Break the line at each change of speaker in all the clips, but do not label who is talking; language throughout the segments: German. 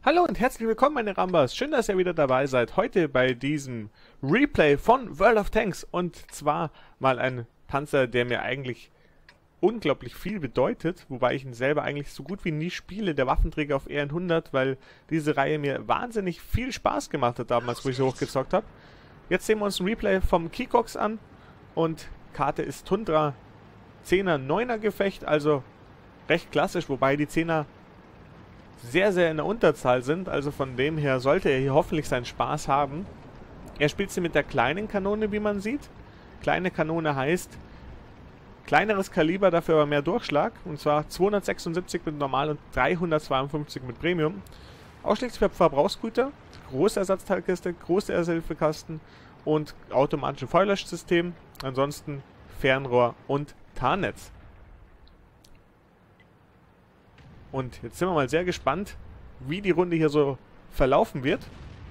Hallo und herzlich willkommen, meine Rambas. Schön, dass ihr wieder dabei seid. Heute bei diesem Replay von World of Tanks. Und zwar mal ein Panzer, der mir eigentlich unglaublich viel bedeutet. Wobei ich ihn selber eigentlich so gut wie nie spiele. Der Waffenträger auf EN100, weil diese Reihe mir wahnsinnig viel Spaß gemacht hat damals, wo ich sie hochgezockt habe. Jetzt sehen wir uns ein Replay vom Kikox an. Und Karte ist Tundra 10er, 9er Gefecht. Also recht klassisch, wobei die 10er sehr, sehr in der Unterzahl sind, also von dem her sollte er hier hoffentlich seinen Spaß haben. Er spielt sie mit der kleinen Kanone, wie man sieht. Kleine Kanone heißt kleineres Kaliber, dafür aber mehr Durchschlag, und zwar 276 mit Normal und 352 mit Premium. Ausschlägt für Verbrauchsgüter, große Ersatzteilkiste, große Ersatzhilfekasten und automatische Feuerlöschsystem, ansonsten Fernrohr und Tarnnetz. Und jetzt sind wir mal sehr gespannt, wie die Runde hier so verlaufen wird.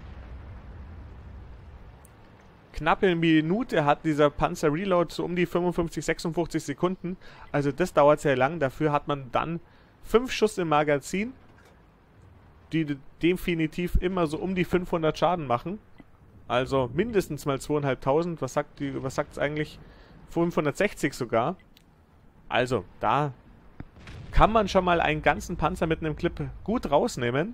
Knappe eine Minute hat dieser Panzer Reload, so um die 55, 56 Sekunden. Also das dauert sehr lang. Dafür hat man dann 5 Schuss im Magazin, die definitiv immer so um die 500 Schaden machen. Also mindestens mal 2500. Was sagt es eigentlich? 560 sogar. Also da kann man schon mal einen ganzen Panzer mit einem Clip gut rausnehmen.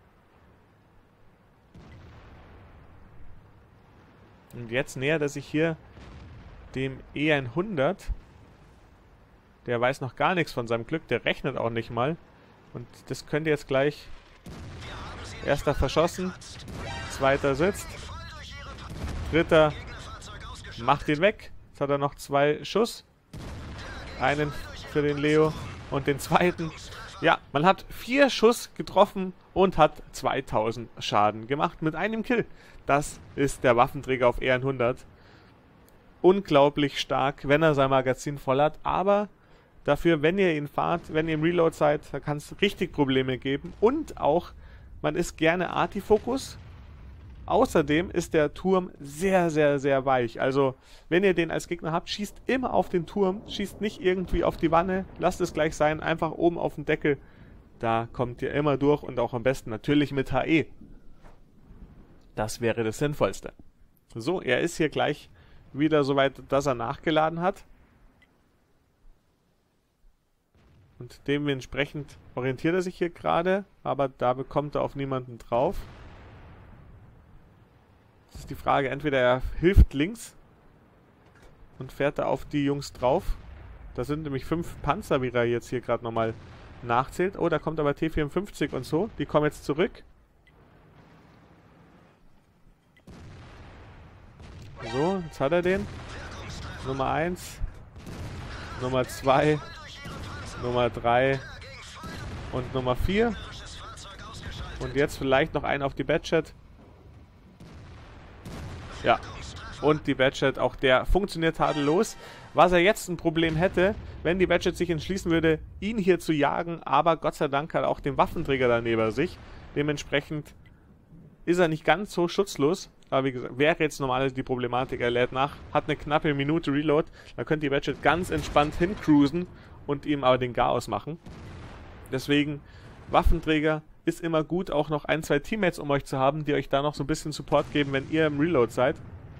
Und jetzt nähert er sich hier dem E100. Der weiß noch gar nichts von seinem Glück, der rechnet auch nicht mal. Und das könnte jetzt gleich... Erster verschossen, zweiter sitzt, dritter macht ihn weg. Jetzt hat er noch 2 Schuss. Einen für den Leo und den zweiten. Ja, man hat 4 Schuss getroffen und hat 2000 Schaden gemacht mit einem Kill. Das ist der Waffenträger auf EN100. Unglaublich stark, wenn er sein Magazin voll hat. Aber dafür, wenn ihr ihn fahrt, wenn ihr im Reload seid, da kann es richtig Probleme geben. Und auch, man ist gerne Artifokus. Außerdem ist der Turm sehr, sehr, sehr weich. Also, wenn ihr den als Gegner habt, schießt immer auf den Turm. Schießt nicht irgendwie auf die Wanne. Lasst es gleich sein. Einfach oben auf den Deckel. Da kommt ihr immer durch. Und auch am besten natürlich mit HE. Das wäre das Sinnvollste. So, er ist hier gleich wieder so weit, dass er nachgeladen hat. Und dementsprechend orientiert er sich hier gerade. Aber da bekommt er auf niemanden drauf. Das ist die Frage, entweder er hilft links und fährt da auf die Jungs drauf. Das sind nämlich 5 Panzer, wie er jetzt hier gerade nochmal nachzählt. Oh, da kommt aber T54 und so. Die kommen jetzt zurück. So, jetzt hat er den. Nummer 1, Nummer 2, Nummer 3 und Nummer 4. Und jetzt vielleicht noch einen auf die Badchat. Ja, und die Badchat, auch der funktioniert tadellos. Was er jetzt ein Problem hätte, wenn die Badchat sich entschließen würde, ihn hier zu jagen, aber Gott sei Dank hat er auch den Waffenträger da neben sich. Dementsprechend ist er nicht ganz so schutzlos. Aber wie gesagt, wäre jetzt normalerweise die Problematik, er lädt nach, hat eine knappe Minute Reload, da könnt die Badchat ganz entspannt hincruisen und ihm aber den Garaus machen. Deswegen, Waffenträger ist immer gut, auch noch 1, 2 Teammates um euch zu haben, die euch da noch so ein bisschen Support geben, wenn ihr im Reload seid.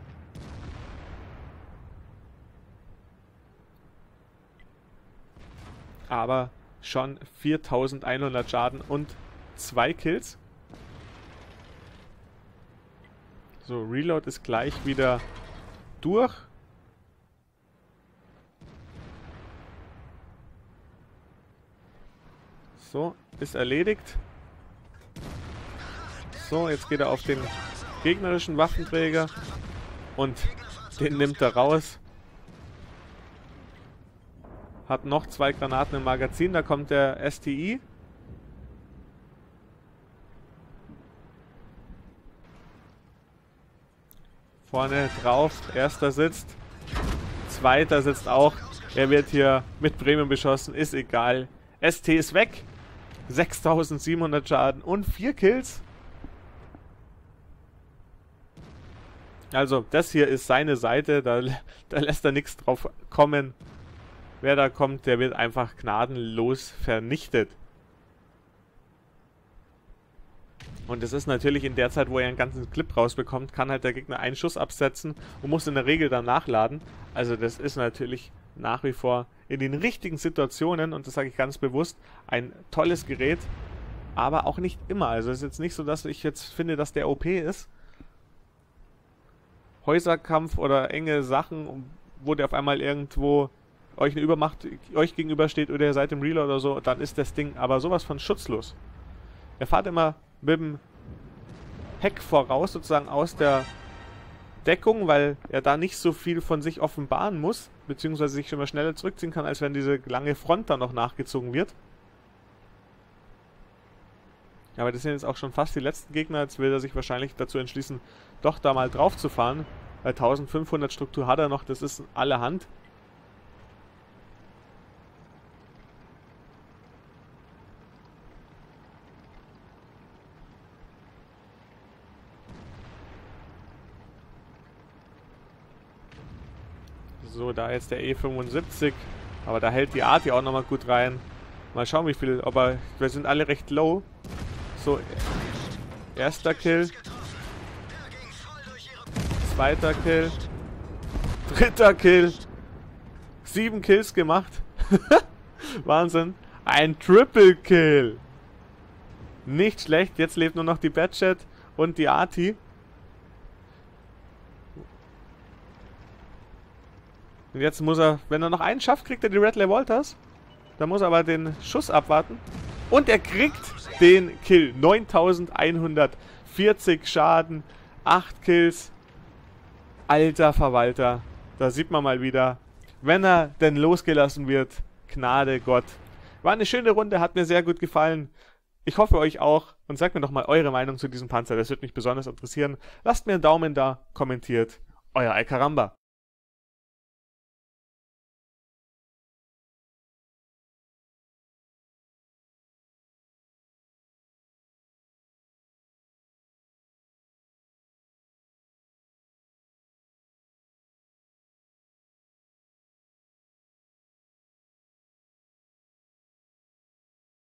Aber schon 4100 Schaden und 2 Kills. So, Reload ist gleich wieder durch. So, ist erledigt. So, jetzt geht er auf den gegnerischen Waffenträger und den nimmt er raus. Hat noch 2 Granaten im Magazin, da kommt der STI. Vorne drauf, erster sitzt, zweiter sitzt auch. Er wird hier mit Premium beschossen, ist egal. ST ist weg. 6700 Schaden und 4 Kills. Also, das hier ist seine Seite, da lässt er nichts drauf kommen. Wer da kommt, der wird einfach gnadenlos vernichtet. Und es ist natürlich in der Zeit, wo er einen ganzen Clip rausbekommt, kann halt der Gegner einen Schuss absetzen und muss in der Regel dann nachladen. Also das ist natürlich nach wie vor in den richtigen Situationen, und das sage ich ganz bewusst, ein tolles Gerät, aber auch nicht immer. Also es ist jetzt nicht so, dass ich jetzt finde, dass der OP ist. Häuserkampf oder enge Sachen, wo der auf einmal irgendwo euch eine Übermacht euch gegenübersteht oder ihr seid im Reload oder so, dann ist das Ding aber sowas von schutzlos. Er fährt immer mit dem Heck voraus, sozusagen aus der Deckung, weil er da nicht so viel von sich offenbaren muss, beziehungsweise sich schon mal schneller zurückziehen kann, als wenn diese lange Front dann noch nachgezogen wird. Aber das sind jetzt auch schon fast die letzten Gegner. Jetzt will er sich wahrscheinlich dazu entschließen, doch da mal drauf zu fahren. Weil 1500 Struktur hat er noch, das ist allerhand. So, da jetzt der E75. Aber da hält die Arti auch nochmal gut rein. Mal schauen, wie viel. Aber wir sind alle recht low. So, erster Kill. Zweiter Kill. Dritter Kill. 7 Kills gemacht. Wahnsinn. Ein Triple Kill. Nicht schlecht. Jetzt lebt nur noch die Badchat und die Arti. Und jetzt muss er, wenn er noch einen schafft, kriegt er die Radley Walters. Da muss er aber den Schuss abwarten. Und er kriegt den Kill. 9140 Schaden. 8 Kills. Alter Verwalter. Da sieht man mal wieder, wenn er denn losgelassen wird. Gnade Gott. War eine schöne Runde, hat mir sehr gut gefallen. Ich hoffe euch auch. Und sagt mir doch mal eure Meinung zu diesem Panzer. Das würde mich besonders interessieren. Lasst mir einen Daumen da, kommentiert. Euer Alcaramba.